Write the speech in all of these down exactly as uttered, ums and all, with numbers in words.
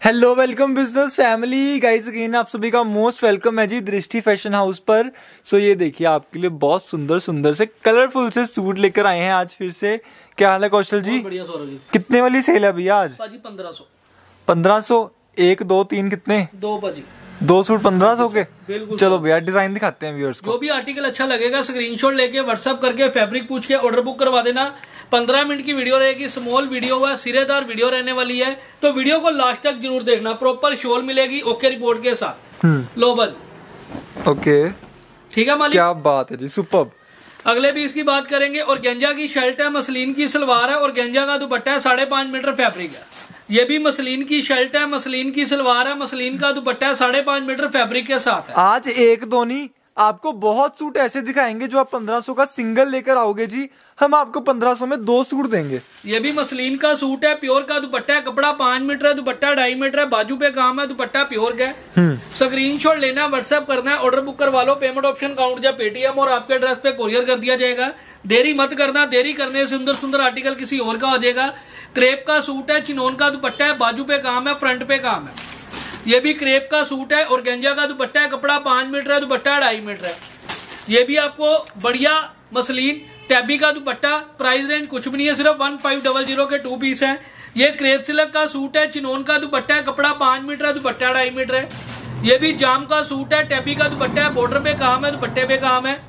Hello welcome business family guys, again आप सभी का मोस्ट वेलकम है जी दृष्टि फैशन हाउस पर। सो so, ये देखिए आपके लिए बहुत सुंदर सुंदर से कलरफुल से सूट लेकर आए हैं आज फिर से। क्या हाल है कौशल जी? बढ़िया सौरभ जी। कितने वाली सेल है भैया आज? पाजी पंद्रह सौ। पंद्रह सौ एक दो तीन कितने? दो पाजी दो सूट पंद्रह सौ के। बिल्कुल। चलो भैया डिजाइन दिखाते हैं व्यूअर्स को। जो भी आर्टिकल अच्छा लगेगा स्क्रीनशॉट लेके व्हाट्सअप करके फैब्रिक पूछ के ऑर्डर बुक करवा देना। पंद्रह मिनट की वीडियो रहेगी, स्मॉल वीडियो है, सिरेदार वीडियो रहने वाली है, तो वीडियो को लास्ट तक जरूर देखना। प्रॉपर शॉल मिलेगी ओके रिपोर्ट के साथ। लो बल ओके ठीक है मालिक, क्या बात है जी, सुपर्ब। अगले भी इसकी बात करेंगे। और गेंजा की शर्ट है, मसलिन की सलवार है और गेंजा का दुपट्टा है, साढ़े पांच मीटर फैब्रिक है। ये भी मसलिन की शर्ट है, मसलिन की सलवार है, मसलिन का दुपट्टा है, साढ़े पांच मीटर फैब्रिक के साथ है। आज एक दो नहीं, आपको बहुत सूट ऐसे दिखाएंगे जो आप पंद्रह सौ का सिंगल लेकर आओगे जी, हम आपको पंद्रह सौ में दो सूट देंगे। ये भी मसलिन का सूट है, प्योर का दुपट्टा है, कपड़ा पांच मीटर है, दुपट्टा ढाई मीटर है, बाजू पे काम है, दुपट्टा प्योर का है। स्क्रीनशॉट लेना, व्हाट्सएप करना है, ऑर्डर बुक करवा लो। पेमेंट ऑप्शन काउंट या पेटीएम और आपके एड्रेस पे कोरियर कर दिया जाएगा। देरी मत करना, देरी करने से सुंदर सुंदर आर्टिकल किसी और का हो जाएगा। क्रेप का सूट है, चिनोन का दुपट्टा है, बाजू पे काम है, फ्रंट पे काम है। ये भी क्रेप का सूट है और गेंजा का दुपट्टा है, कपड़ा पांच मीटर है, दुपट्टा ढाई मीटर है। ये भी आपको बढ़िया मसलिन टैबी का दुपट्टा, प्राइस रेंज कुछ भी नहीं है, सिर्फ वन फाइव डबल जीरो के टू पीस है। ये क्रेप सिल्क का सूट है, चिनोन का दुपट्टा है, कपड़ा पांच मीटर है, दुपट्टा ढाई मीटर है। ये भी जाम का सूट है, टैबी का दुपट्टा है, बॉर्डर पे काम है, दुपट्टे पे काम है।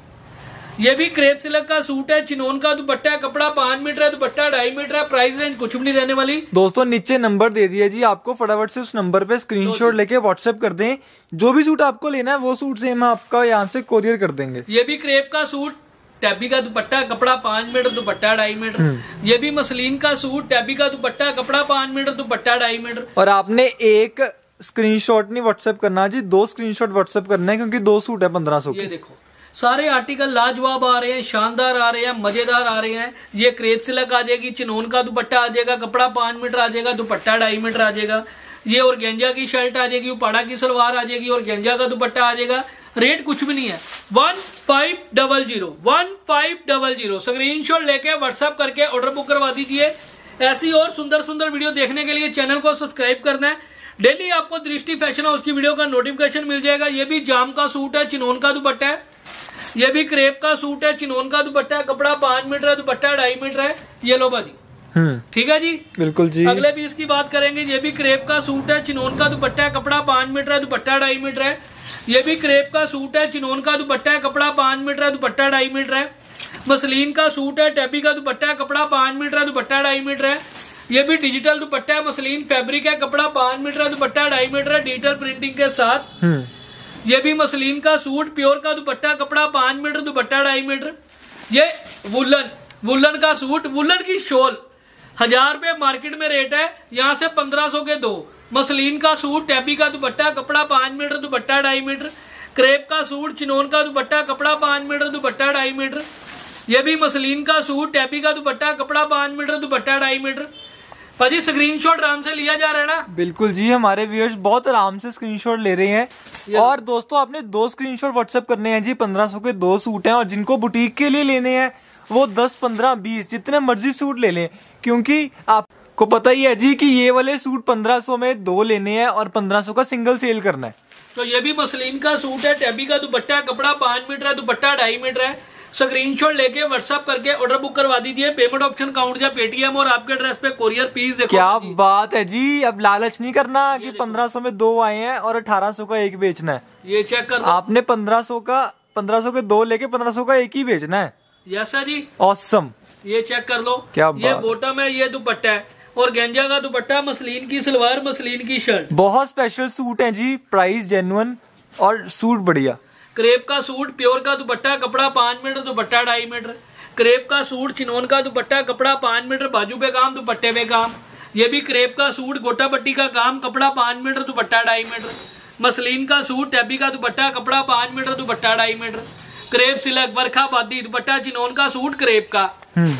ये भी क्रेप सिल्क का सूट है, चिनोन का दुपट्टा है, कपड़ा पांच मीटर है, दुपट्टा ढाई मीटर है। प्राइस रेंज कुछ भी नहीं रहने वाली। दोस्तों नीचे नंबर दे दिया जी आपको, फटाफट से उस नंबर पे स्क्रीनशॉट लेके व्हाट्सएप कर दें। जो भी सूट आपको लेना है वो सूट से हम आपका यहाँ से कोरियर कर देंगे। ये भी क्रेप का सूट, टैबी का दुपट्टा, कपड़ा पांच मीटर, दुपट्टा ढाई मीटर। ये भी मसलिन का सूट, टैबी का दुपट्टा, कपड़ा पांच मीटर, दुपट्टा ढाई मीटर। और आपने एक स्क्रीनशॉट नहीं व्हाट्सएप करना जी, दो स्क्रीनशॉट व्हाट्सएप करना है, क्योंकि दो सूट है पंद्रह सौ। ये देखो सारे आर्टिकल लाजवाब आ रहे हैं, शानदार आ रहे हैं, मजेदार आ रहे हैं। ये क्रेप सिल्क आ जाएगी, चिनोन का दुपट्टा आ जाएगा, कपड़ा पांच मीटर आ जाएगा, दुपट्टा ढाई मीटर आ जाएगा। ये और गेंजा की शर्ट आ जाएगी, उपाड़ा की सलवार आ जाएगी और गेंजा का दुपट्टा आ जाएगा। रेट कुछ भी नहीं है, one five double zero one five double zero. Screenshot लेके व्हाट्सएप करके ऑर्डर बुक करवा दीजिए। ऐसी और सुंदर सुंदर वीडियो देखने के लिए चैनल को सब्सक्राइब करना है। डेली आपको दृष्टि फैशन हाउस की वीडियो का नोटिफिकेशन मिल जाएगा। ये भी जाम का सूट है, चिनोन का दुपट्टा है। ये भी क्रेप का सूट है, चिनोन का दुपट्टा है, कपड़ा पांच मीटर है, दुपट्टा ढाई मीटर है। ये लो बाजी, ठीक है जी, बिल्कुल जी। अगले भी इसकी बात करेंगे। ये भी क्रेप का सूट है, चिनोन का दुपट्टा है, कपड़ा पांच मीटर है, दुपट्टा ढाई मीटर है। ये भी क्रेप का सूट है, चिनोन का दुपट्टा है, कपड़ा पांच मीटर है, दुपट्टा ढाई मीटर है। मसलिन का सूट है, टैबी का दुपट्टा है, कपड़ा पांच मीटर है, दुपट्टा ढाई मीटर है। ये भी डिजिटल दुपट्टा है, मसलिन फैब्रिक है, कपड़ा पांच मीटर है, दुपट्टा ढाई मीटर है, डिजिटल प्रिंटिंग के साथ। ये भी मसलिन का सूट, प्योर का दुपट्टा, कपड़ा पांच मीटर, दुपट्टा ढाई मीटर। ये वुलन वुलन का सूट, वुलन की शॉल, हजार रुपए मार्केट में रेट है, यहाँ से पंद्रह सौ के दो। मसलिन का सूट, टैबी का दुपट्टा, कपड़ा पांच मीटर, दुपट्टा ढाई मीटर। क्रेप का सूट, चिनोन का दुपट्टा, कपड़ा पांच मीटर, दुपट्टा ढाई मीटर। ये भी मसलिन का सूट, टैबी का दुपट्टा, कपड़ा पांच मीटर, दुपट्टा ढाई मीटर। भाजी स्क्रीनशॉट आराम से लिया जा रहा है ना? बिल्कुल जी, हमारे व्यूअर्स बहुत आराम से स्क्रीनशॉट ले रहे हैं। और दोस्तों आपने दो स्क्रीनशॉट व्हाट्सएप करने हैं जी, पंद्रह सौ के दो सूट हैं। और जिनको बुटीक के लिए लेने हैं वो दस पंद्रह बीस जितने मर्जी सूट ले लें, क्योंकि आपको पता ही है जी कि ये वाले सूट पंद्रह सौ में दो लेने हैं और पंद्रह सौ का सिंगल सेल करना है। तो ये भी मसलिन का सूट है, टैबी का दुपट्टा है, कपड़ा पांच मीटर है, दुपट्टा ढाई मीटर है। स्क्रीनशॉट लेके व्हाट्सएप करके ऑर्डर बुक करवा दीजिए। पेमेंट ऑप्शन काउंट या पेटीएम और आपके एड्रेस पे कोरियर फीस। देखो क्या बात है जी, अब लालच नहीं करना कि पंद्रह सौ में दो आए हैं और अठारह सौ का एक बेचना है। ये चेक कर, आपने पंद्रह सौ का पंद्रह सौ के दो लेके पंद्रह सौ का एक ही बेचना है। Yes sir ji, awesome. ये चेक कर लो, क्या ये बॉटम है, ये दुपट्टा है और गेंजा का दुपट्टा, मसलिन की सलवार, मसलिन की शर्ट। बहुत स्पेशल सूट है जी, प्राइस जेन्युइन और सूट बढ़िया। क्रेप का सूट, प्योर का दुपट्टा, कपड़ा पांच मीटर, दुपट्टा ढाई मीटर। क्रेप का सूट, चिनोन का दुपट्टा, कपड़ा पांच मीटर, बाजू पे काम, दुपट्टे पे काम। ये भी क्रेप का सूट, गोटा पट्टी का काम, कपड़ा पांच मीटर, दुपट्टा ढाई मीटर। मसलिन का सूट, टैबी का दुपट्टा, कपड़ा पांच मीटर, दुपट्टा ढाई मीटर। क्रेप सिल्क, वर्खा बादी दुपट्टा, चिनोन का सूट, क्रेप का।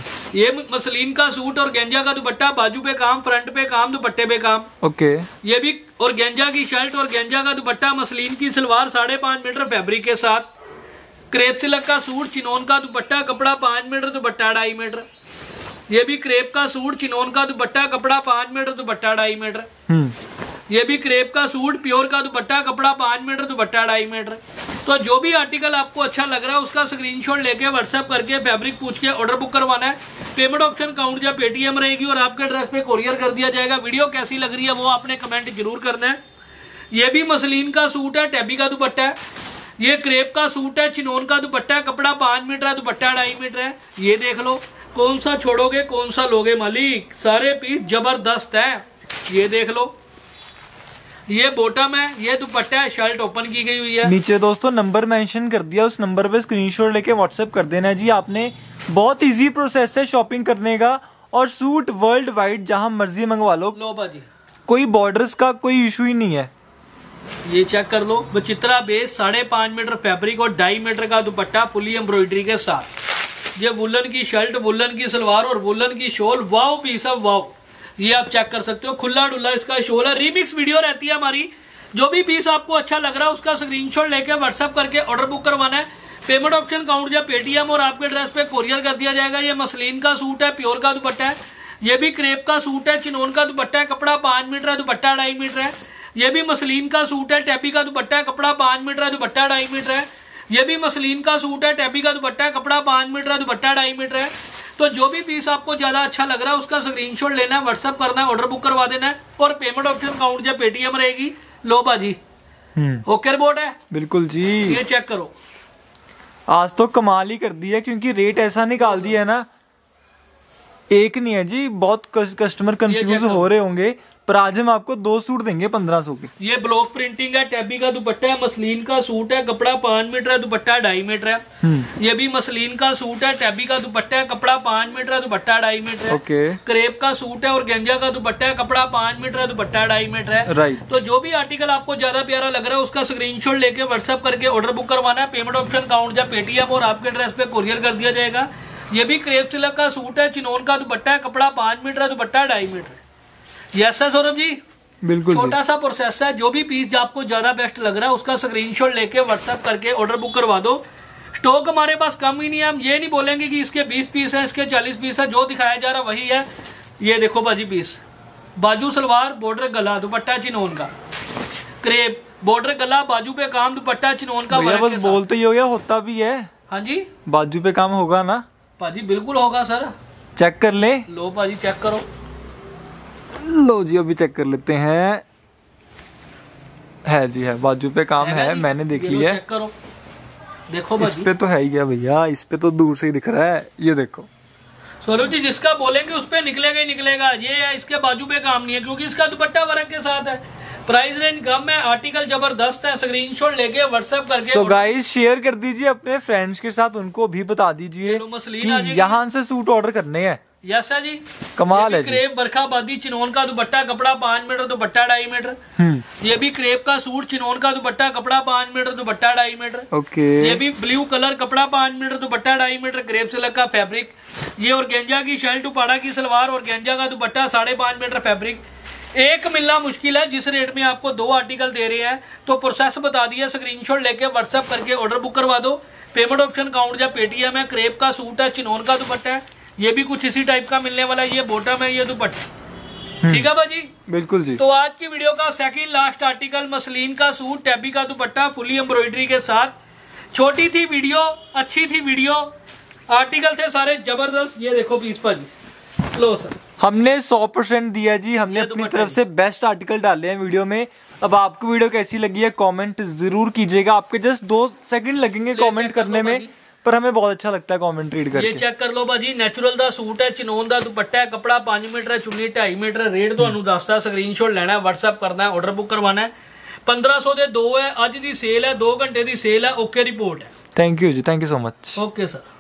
ये मसलिन का सूट और गेंजा का दुपट्टा, बाजू पे काम, फ्रंट पे काम, दुपट्टे पे काम। ओके। ये भी और गेंजा की शर्ट और गेंजा का दुपट्टा, मसलिन की सलवार, साढ़े पांच मीटर फैब्रिक के साथ। क्रेप सिल्क का सूट, चिनोन का दुपट्टा, कपड़ा पांच मीटर, दुपट्टा ढाई मीटर। ये भी क्रेप का सूट, चिनोन का दुपट्टा, कपड़ा पांच मीटर, दुपट्टा ढाई मीटर। ये भी क्रेप का सूट, प्योर का दुपट्टा, कपड़ा पाँच मीटर, दुपट्टा ढाई मीटर। तो जो भी आर्टिकल आपको अच्छा लग रहा है उसका स्क्रीनशॉट लेके व्हाट्सएप करके फैब्रिक पूछ के ऑर्डर बुक करवाना है। पेमेंट ऑप्शन काउंट या पेटीएम रहेगी और आपके एड्रेस पे कोरियर कर दिया जाएगा। वीडियो कैसी लग रही है वो आपने कमेंट जरूर करना है। ये भी मसलिन का सूट है, टैबी का दुपट्टा है। ये क्रेप का सूट है, चिनोन का दुपट्टा है, कपड़ा पाँच मीटर है, दुपट्टा ढाई मीटर है। ये देख लो, कौन सा छोड़ोगे कौन सा लोगे मालिक, सारे पीस जबरदस्त है। ये देख लो, ये बॉटम है, ये दुपट्टा है, शर्ट ओपन की गई हुई है। नीचे दोस्तों नंबर मेंशन कर दिया, उस नंबर पे स्क्रीनशॉट लेके व्हाट्सएप कर देना जी आपने। बहुत इजी प्रोसेस है शॉपिंग करने का, और सूट वर्ल्ड वाइड जहां मर्जी मंगवा लो। लो बाजी, कोई बॉर्डर्स का कोई इशू ही नहीं है। ये चेक कर लो, बचित्रा बेस, साढ़े पाँच मीटर फैब्रिक और ढाई मीटर का दुपट्टा फुली एम्ब्रॉयडरी के साथ। ये वुलन की शर्ट, वुलन की सलवार और वुलन की शॉल, वाव पीस है वाव। ये आप चेक कर सकते हो, खुला डुल्ला इसका शॉल है। रीमिक्स वीडियो रहती है हमारी। जो भी पीस आपको अच्छा लग रहा है उसका स्क्रीनशॉट लेके व्हाट्सएप करके ऑर्डर बुक करवाना है। पेमेंट ऑप्शन काउंट या पेटीएम और आपके एड्रेस पे कोरियर कर दिया जाएगा। ये मसलिन का सूट है, प्योर का दुपट्टा है। ये भी क्रेप का सूट है, चिनोन का दुपट्टा है, कपड़ा पाँच मीटर है, दुपट्टा ढाई मीटर है। ये भी मसलिन का सूट है, टैबी का दुपट्टा है, कपड़ा पाँच मीटर है, दुपट्टा ढाई मीटर है। ये भी मसलिन का सूट है, टैबी का दुपट्टा है, कपड़ा पाँच मीटर है, दुपट्टा ढाई मीटर है। तो जो भी पीस आपको ज्यादा अच्छा लग रहा है उसका स्क्रीनशॉट लेना है, व्हाट्सएप करना है, ऑर्डर बुक करवा देना है और पेमेंट ऑप्शन काउंट या पेटीएम रहेगी। लो बाजी, ओके रिपोर्ट है बिल्कुल जी। ये चेक करो, आज तो कमाल ही कर दिया, क्योंकि रेट ऐसा निकाल दिया है ना, एक नहीं है जी। बहुत कस्टमर कंफ्यूज हो रहे होंगे, पर आज हम आपको दो सूट देंगे पंद्रह सौ के। ये ब्लॉक प्रिंटिंग है, टैबी का दुपट्टा है, मसलिन का सूट है, कपड़ा पाँच मीटर है, दुपट्टा ढाई मीटर है। ये भी मसलिन का सूट है, टैबी का दुपट्टा है, कपड़ा पाँच मीटर है, दुपट्टा ढाई मीटर है। ओके। क्रेप का सूट है और गेंजा का दुपट्टा है, कपड़ा पाँच मीटर है, दुपट्टा ढाई मीटर है। राइट। तो जो भी आर्टिकल आपको ज्यादा प्यारा लग रहा है उसका स्क्रीनशॉट लेके व्हाट्सएप करके ऑर्डर बुक करवाना है। पेमेंट ऑप्शन काउंट या पेटीएम और आपके एड्रेस पे कोरियर कर दिया जाएगा। ये भी क्रेप सिल्क का सूट है, चिनोन का दुपट्टा है, कपड़ा पाँच मीटर है, दुपट्टा ढाई मीटर है। यस है सौरभ जी, बिल्कुल छोटा सा प्रोसेस है। जो भी पीस आपको ज्यादा बेस्ट लग रहा है उसका स्क्रीनशॉट लेके व्हाट्सएप करके ऑर्डर बुक करवा दो। स्टॉक हमारे पास कम ही नहीं है, हम ये नहीं बोलेंगे कि इसके बीस पीस है, इसके चालीस पीस है। जो दिखाया जा रहा वही है। ये देखो बाजी पीस, बाजू सलवार, बॉर्डर गला, दुपट्टा चिनोन का, क्रेप, बॉर्डर गला, बाजू पे काम, दुपट्टा चिनोन का। बस बोलते ही हो गया, होता भी है। हाँ जी, बाजू पे काम होगा ना पाजी? बिल्कुल होगा सर, चेक कर ले। लो पाजी चेक करो, लो जी अभी चेक कर लेते हैं। है जी, है बाजू पे काम है, है मैंने देख लिया। चेक करो, देखो इस पे तो है ही क्या भैया, इस पे तो दूर से ही दिख रहा है। ये देखो सौरभ जी, जिसका बोलेंगे उस पे निकलेगा ही निकलेगा। ये है, इसके बाजू पे काम नहीं है क्योंकि इसका दुपट्टा वर्क के साथ है। प्राइस रेंज कम है, आर्टिकल जबरदस्त है। स्क्रीनशॉट लेके व्हाट्सएप करके सो गाइस शेयर कर दीजिए अपने फ्रेंड्स के साथ, उनको भी बता दीजिए कि यहाँ से सूट ऑर्डर करने हैं। यस है जी, कमाल है। क्रेप बरखाबादी चिनोन का दुपट्टा, कपड़ा पाँच मीटर, दुपट्टा ढाई मीटर। ये भी क्रेप का सूट, चिनोन का दुपट्टा, कपड़ा पाँच मीटर, दुपट्टा ढाई मीटर। ओके। ये भी ब्लू कलर, कपड़ा पाँच मीटर, दुपट्टा ढाई मीटर, क्रेप सिल्क का फैब्रिक। ये और गेंजा की शर्ट, उपाड़ा की सलवार और गेंजा का दुपट्टा, साढ़े पाँच मीटर फैब्रिक। एक मिलना मुश्किल है, जिस रेट में आपको दो आर्टिकल दे रहे हैं। तो प्रोसेस बता दिया, स्क्रीनशॉट लेके व्हाट्सएप करके ऑर्डर बुक करवा दो। पेमेंट ऑप्शन काउंट या पेटीएम है। क्रेप का सूट है, चिनोन का दुपट्टा है, ये भी कुछ इसी टाइप का मिलने वाला है। ये बॉटम है, ये दुपट्टा। ठीक है भाजी, बिल्कुल जी। तो आज की वीडियो का सेकंड लास्ट आर्टिकल, मसलिन का सूट, टैबी का दुपट्टा, फुली एम्ब्रॉयडरी के साथ। छोटी थी वीडियो, अच्छी थी वीडियो, आर्टिकल थे सारे जबरदस्त। ये देखो पीस भाजी, लो सर, हमने सौ परसेंट दिया जी, हमने अपनी तरफ से बेस्ट आर्टिकल डाले हैं वीडियो में। अब आपको वीडियो कैसी लगी है कमेंट जरूर कीजिएगा। आपके जस्ट दो सेकंड लगेंगे कमेंट करने में, पर हमें बहुत अच्छा लगता है कमेंट रीड करके। ये चेक कर लो बाजी, नेचुरल दा सूट है, चिनोन दा दुपट्टा है, कपड़ा पाँच मीटर है, चुन्नी ढाई मीटर है। रेट ਤੁਹਾਨੂੰ ਦੱਸਦਾ, स्क्रीनशॉट ਲੈਣਾ है, व्हाट्सएप करना है, ऑर्डर बुक करवाना है। पंद्रह सौ ਦੇ ਦੋ ਹੈ, ਅੱਜ ਦੀ ਸੇਲ ਹੈ, दो घंटे ਦੀ ਸੇਲ ਹੈ। ओके रिपोर्ट है। थैंक यू जी, thank you so much. Okay sir.